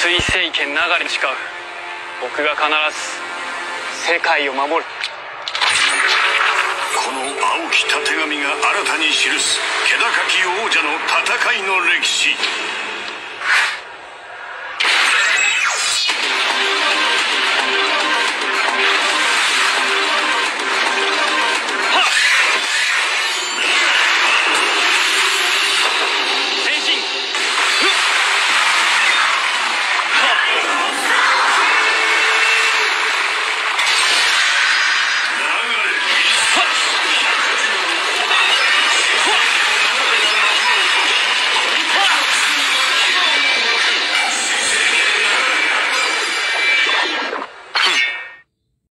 水星剣流れに誓う。僕が必ず世界を守る。 この青きたてがみが新たに記す気高き王者の戦いの歴史。